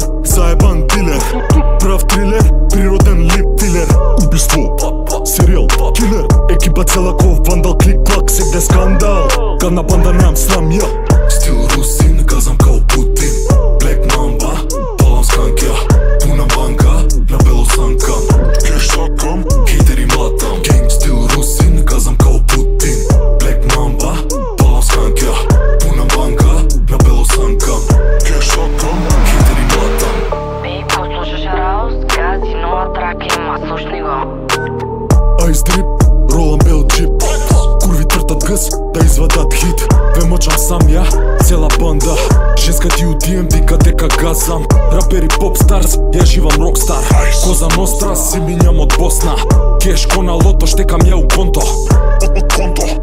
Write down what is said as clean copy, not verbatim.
заебан дилер. Прав трилер, природен лип дилер. Убийство, сериал, килер. Екипа цела ко вандал, клик-клак, сегде скандал. Гадна банда нямам снам ја. Стил русин, газам као Путин. Black Mamba, балам сканкја. Пуна банка, на бело санкам. Кеш сакам, хейтери млатам. Генг стил русин, газам као Путин. Black Mamba, балам сканкја. Пуна банка, на бело санкам. Кеш сакам, хейтери млатам. Бей, послушаш Раус, гази нова трака има, слушни го. Айс дрип, ролам бел джип. Курви твртат гъс, да извадат хит. Вемочам сам ја, цела банда. Женска ти удием, вика дека газам. Рапери попстарс, ја живам рокстар. Коза ностра, си минјам од Босна. Кеш ко на лото, штекам ја у конто.